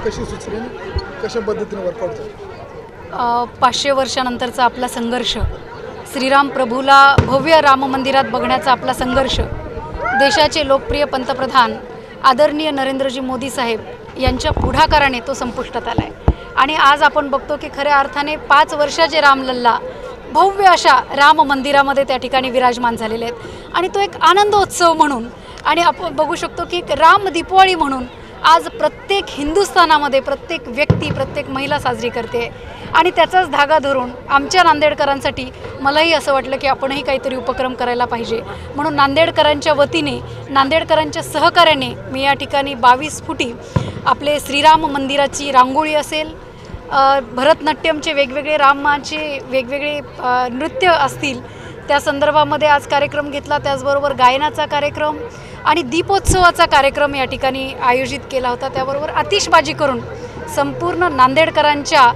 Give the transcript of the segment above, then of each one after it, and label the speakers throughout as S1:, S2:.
S1: कशी सुचली आणि कशा पद्धतीने वर्कआउट झालं?
S2: 500 वर्षानंतरचा आपला संघर्ष, श्रीराम प्रभूला भव्य राम मंदिरात बघण्याचा आपला संघर्ष, देशाचे लोकप्रिय पंतप्रधान आदरणीय नरेंद्रजी मोदी साहेब यांच्या पुढाकाराने तो संपुष्टात आला आहे। आणि आज आपण बघतो की खऱ्या अर्थाने 5 वर्षाचे रामलल्ला भव्य अशा राम मंदिरामध्ये त्या ठिकाणी विराजमान झालेले आहेत। आणि तो एक आनंदोत्सव म्हणून आणि आपण बघू शकतो की राम दीपावली म्हणून आज प्रत्येक हिंदुस्थानामध्ये प्रत्येक व्यक्ती, प्रत्येक महिला साजरी करते। आणि त्याचाच धागा धरून आमच्या नांदेडकरांसाठी मलाही असं वाटलं की आपणही काहीतरी उपक्रम करायला पाहिजे। म्हणून नांदेडकरांच्या वतीने, नांदेडकरांच्या सहकार्याने मी या ठिकाणी 22 फुटी आपले श्रीराम मंदिराची रांगोळी असेल, भरतनाट्यमचे वेगवेगळे, रामाचे वेगवेगळे नृत्य असतील, त्या संदर्भामध्ये आज कार्यक्रम घेतला। त्याचबरोबर गायनाचा कार्यक्रम आणि दीपोत्सवाचा कार्यक्रम या ठिकाणी आयोजित केला होता। त्याबरोबर आतिषबाजी करून संपूर्ण नांदेडकरांच्या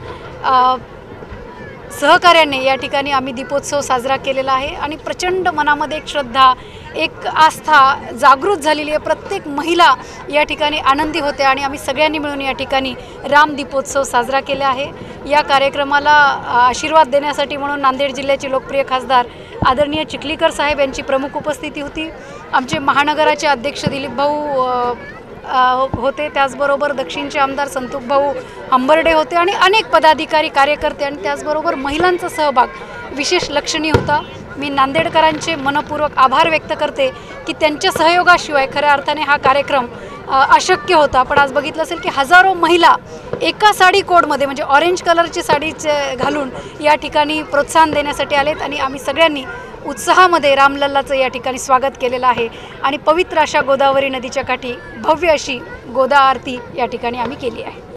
S2: सहकार्याने या ठिकाणी आम्ही दीपोत्सव साजरा केलेला आहे। आणि प्रचंड मनामध्ये एक श्रद्धा, एक आस्था जागृत झालेली आहे। प्रत्येक महिला या ठिकाणी आनंदी होते आणि आम्ही सगळ्यांनी मिळून या ठिकाणी राम दीपोत्सव साजरा केला आहे। या कार्यक्रमाला आशीर्वाद देण्यासाठी म्हणून नांदेड जिल्ह्याचे लोकप्रिय खासदार आदरणीय चिखलीकर साहेब यांची प्रमुख उपस्थिती होती। आमचे महानगराचे अध्यक्ष दिलीप भाऊ होते, त्याचबरोबर दक्षिणचे आमदार संतोष भाऊ हंबर्डे होते आणि अनेक पदाधिकारी, कार्यकर्ते आणि त्याचबरोबर महिलांचा सहभाग विशेष लक्षणीय होता। मी नांदेडकरांचे मनपूर्वक आभार व्यक्त करते की त्यांच्या सहयोगाशिवाय खऱ्या अर्थाने हा कार्यक्रम अशक्य होता। पण आज बघितलं असेल की हजारो महिला एका साडी कोडमध्ये, म्हणजे ऑरेंज कलरची साडी घालून या ठिकाणी प्रोत्साहन देण्यासाठी आलेत आणि आम्ही सगळ्यांनी उत्साहामध्ये रामलल्लाचं या ठिकाणी स्वागत केलेलं आहे। आणि पवित्र अशा गोदावरी नदीच्या काठी भव्य अशी गोदा आरती या ठिकाणी आम्ही केली आहे।